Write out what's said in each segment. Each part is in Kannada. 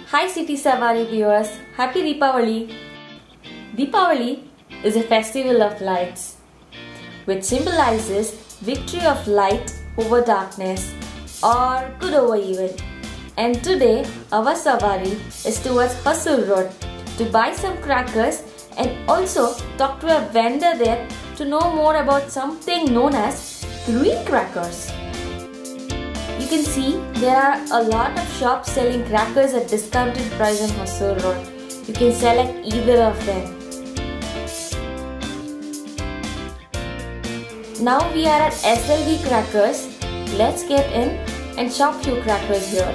Hi City Savari viewers, Happy Deepavali! Deepavali is a festival of lights which symbolizes victory of light over darkness or good over evil. And today our Savari is towards Hosur Road to buy some crackers and also talk to a vendor there to know more about something known as green crackers. You can see there are a lot of shops selling crackers at discounted price on Hosur Road. You can select either of them. Now we are at SLV Crackers. Let's get in and shop few crackers here.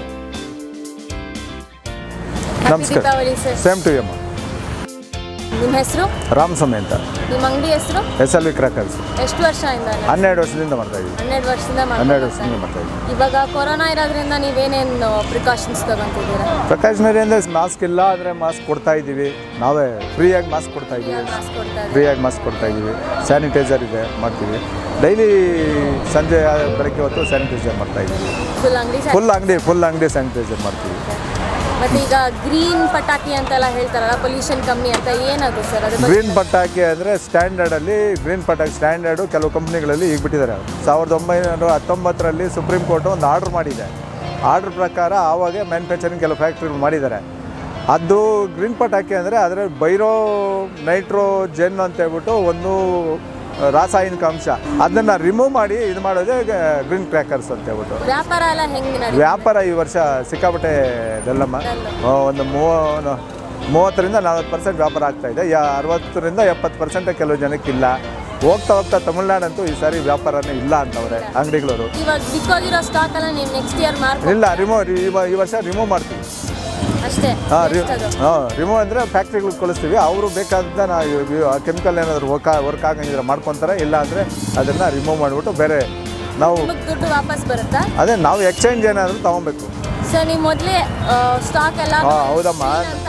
Happy Deepavali sir. Same to you ma. ನಿಮ್ಮ ಹೆಸರು ರಾಮಸ್ವಾಮಿ ಅಂತ. ನಿಮ್ಮ ಅಂಗಡಿ ಹೆಸರು SLV Crackers. ಎಷ್ಟು ವರ್ಷದಿಂದ? 12 ವರ್ಷದಿಂದ ಮಾಡ್ತಾ ಇದ್ದೀವಿ. 12 ವರ್ಷದಿಂದ ಮಾಡ್ತಾ ಇದ್ದೀವಿ. ಇವಾಗ ಕೊರೋನಾ ಇರೋದ್ರಿಂದ ನೀವೇನೇನು ಪ್ರಿಕಾಷನ್ಸ್ ತಗೊಂತಿದ್ದೀರಾ? ಪ್ರಿಕಾಷನರಿ ಅಂದ್ರೆ ಮಾಸ್ಕ್ ಇಲ್ಲ ಅಂದ್ರೆ ಮಾಸ್ಕ್ ಕೊಡ್ತಾ ಇದ್ದೀವಿ. ನಾವೇ ಫ್ರೀಯಾಗಿ ಮಾಸ್ಕ್ ಕೊಡ್ತಾ ಇದ್ದೀವಿ. ಸ್ಯಾನಿಟೈಸರ್ ಇದೆ ಮಾಡ್ತೀವಿ. ಡೈಲಿ ಸಂಜೆ ಬೆಳಗ್ಗೆ ಹೊತ್ತು ಸ್ಯಾನಿಟೈಸರ್ ಮಾಡ್ತಾ ಇದ್ದೀವಿ. ಫುಲ್ ಅಂಗಡಿ ಸ್ಯಾನಿಟೈಸರ್ ಮಾಡ್ತೀವಿ. ಮತ್ತೆ ಈಗ ಗ್ರೀನ್ ಪಟಾಕಿ ಅಂತೆಲ್ಲ ಹೇಳ್ತಾರಲ್ಲ, ಪೊಲ್ಯೂಷನ್ ಕಮ್ಮಿ ಅಂತ, ಏನದು ಸರ್ ಅದು? ಗ್ರೀನ್ ಪಟಾಕಿ ಅಂದರೆ ಸ್ಟ್ಯಾಂಡರ್ಡಲ್ಲಿ ಗ್ರೀನ್ ಪಟಾಕಿ ಸ್ಟ್ಯಾಂಡರ್ಡು ಕೆಲವು ಕಂಪ್ನಿಗಳಲ್ಲಿ ಈಗ ಬಿಟ್ಟಿದ್ದಾರೆ. 1919ರಲ್ಲಿ ಸುಪ್ರೀಂ ಕೋರ್ಟ್ ಒಂದು ಆರ್ಡ್ರ್ ಮಾಡಿದೆ. ಆರ್ಡ್ರ್ ಪ್ರಕಾರ ಆವಾಗ ಮ್ಯಾನುಫ್ಯಾಕ್ಚರಿಂಗ್ ಕೆಲವು ಫ್ಯಾಕ್ಟ್ರಿಗಳು ಮಾಡಿದ್ದಾರೆ. ಅದು ಗ್ರೀನ್ ಪಟಾಕಿ ಅಂದರೆ ಅದರ ಬೈರೋ ನೈಟ್ರೋಜೆನ್ ಅಂತ ಹೇಳ್ಬಿಟ್ಟು ಒಂದು ರಾಸಾಯನಿಕ ಅಂಶ, ಅದನ್ನು ರಿಮೂವ್ ಮಾಡಿ ಇದು ಮಾಡೋದೇ ಗ್ರೀನ್ ಕ್ರ್ಯಾಕರ್ಸ್ ಅಂತ ಹೇಳ್ಬಿಟ್ಟು. ವ್ಯಾಪಾರ ಈ ವರ್ಷ ಸಿಕ್ಕಾಪಟ್ಟೆ ಡಲ್ಲಮ್ಮ. ಒಂದು 30ರಿಂದ 40% ವ್ಯಾಪಾರ ಆಗ್ತಾಯಿದೆ. 60ರಿಂದ 70% ಕೆಲವು ಜನಕ್ಕಿಲ್ಲ. ಹೋಗ್ತಾ ತಮಿಳ್ನಾಡಂತೂ ಈ ಸಾರಿ ವ್ಯಾಪಾರನೇ ಇಲ್ಲ ಅಂತವ್ರೆ ಅಂಗಡಿಗಳವರು. ಇಲ್ಲ, ಈ ವರ್ಷ ರಿಮೂವ್ ಮಾಡ್ತೀವಿ ಅಷ್ಟೇ. ರಿಮೂವ್ ಅಂದರೆ ಫ್ಯಾಕ್ಟ್ರಿಗಳಿಗೆ ಕಳಿಸ್ತೀವಿ. ಅವರು ಬೇಕಾದ ಕೆಮಿಕಲ್ ಏನಾದರೂ ವರ್ಕ್ ಆಗಂಗಿದ್ರೆ ಮಾಡ್ಕೊತಾರೆ. ಇಲ್ಲ ಅಂದರೆ ಅದನ್ನು ರಿಮೂವ್ ಮಾಡಿಬಿಟ್ಟು ಬೇರೆ ನಾವು ದುಡ್ಡು ವಾಪಸ್ ಬರುತ್ತಾ? ಅದೇ ನಾವು ಎಕ್ಸ್ಚೇಂಜ್ ಏನಾದರೂ ತೊಗೊಬೇಕು ಸರ್. ನೀವು ಮೊದಲೇ ಸ್ಟಾಕ್ ಎಲ್ಲ ಹೌದಮ್ಮ.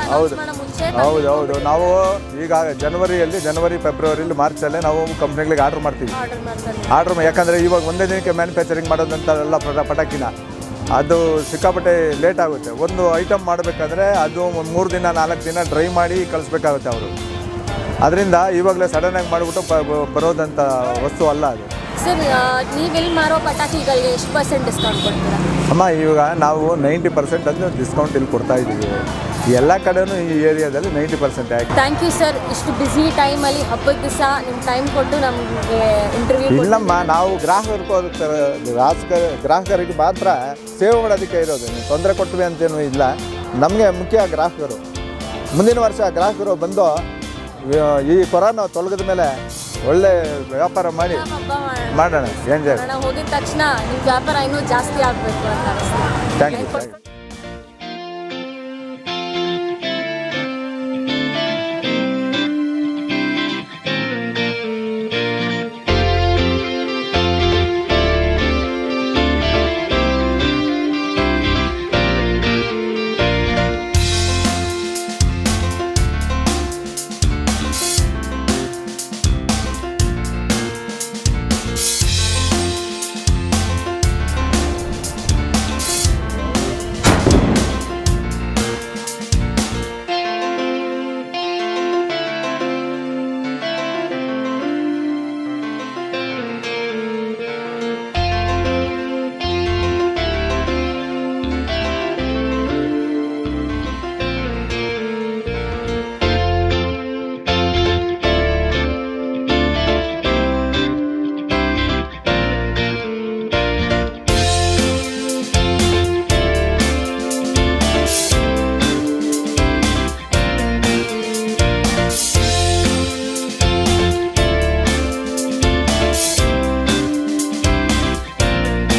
ಹೌದು ನಾವು ಈಗ ಜನವರಿ ಫೆಬ್ರವರಿಲಿ ಮಾರ್ಚಲ್ಲೇ ನಾವು ಕಂಪ್ನಿಗಳಿಗೆ ಆರ್ಡ್ರ್ ಮಾಡ್ತೀವಿ. ಯಾಕಂದರೆ ಇವಾಗ ಒಂದೇ ದಿನಕ್ಕೆ ಮ್ಯಾನುಫ್ಯಾಕ್ಚರಿಂಗ್ ಮಾಡೋದಂತೆಲ್ಲ ಪಟಾಕಿನ ಅದು ಸಿಕ್ಕಾಪಟ್ಟೆ ಲೇಟ್ ಆಗುತ್ತೆ. ಒಂದು ಐಟಮ್ ಮಾಡಬೇಕಾದ್ರೆ ಅದು 3 ದಿನ 4 ದಿನ ಡ್ರೈ ಮಾಡಿ ಕಳಿಸ್ಬೇಕಾಗುತ್ತೆ ಅವರು. ಅದರಿಂದ ಇವಾಗಲೇ ಸಡನ್ನಾಗಿ ಮಾಡಿಬಿಟ್ಟು ಬರೋದಂಥ ವಸ್ತು ಅಲ್ಲ ಅದು. ಸರ್, ನೀವೆಲ್ಲಿ ಮಾರೋ ಪಟಾಕಿಗಳಿಗೆ ಎಷ್ಟು % ಡಿಸ್ಕೌಂಟ್ ಕೊಡ್ತೀರಾ? ಅಮ್ಮ, ಇವಾಗ ನಾವು 90% ಅದು ಡಿಸ್ಕೌಂಟ್ ಇಲ್ಲಿ ಕೊಡ್ತಾ ಇದ್ದೀವಿ. ಎಲ್ಲ ಕಡೆನೂ ಈ ಏರಿಯಾದಲ್ಲಿ 90% ಆಗಿ. Thank you sir. ಇಷ್ಟು ಬ್ಯುಸಿ ಟೈಮಲ್ಲಿ ಹಬ್ಬದ ದಿವಸ ನಿಮ್ಮ ಟೈಮ್ ಕೊಟ್ಟು ನಮಗೆ ಇಂಟರ್ವ್ಯೂ. ಇಲ್ಲಮ್ಮ, ನಾವು ಗ್ರಾಹಕರಿಗೆ ಮಾತ್ರ ಸೇವೆ ಮಾಡೋದಕ್ಕೆ ಇರೋದು. ನೀವು ತೊಂದರೆ ಕೊಟ್ವಿ ಅಂತೇನು ಇಲ್ಲ. ನಮಗೆ ಮುಖ್ಯ ಗ್ರಾಹಕರು. ಮುಂದಿನ ವರ್ಷ ಗ್ರಾಹಕರು ಬಂದು ಈ ಕೊರೋನಾ ತೊಲಗಿದ ಮೇಲೆ ಒಳ್ಳೆ ವ್ಯಾಪಾರ ಮಾಡಿ ಮಾಡೋಣ. ಎಂಜಾಯ್ ಹೋಗಿದ ತಕ್ಷಣ ನಿಮ್ಮ ವ್ಯಾಪಾರ ಇನ್ನೂ ಜಾಸ್ತಿ ಆಗಬೇಕು ಅಂತ ಅನಿಸ್ತು. Thank you.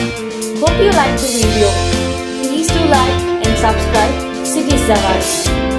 Hope you liked the video. Please do like and subscribe City Savari.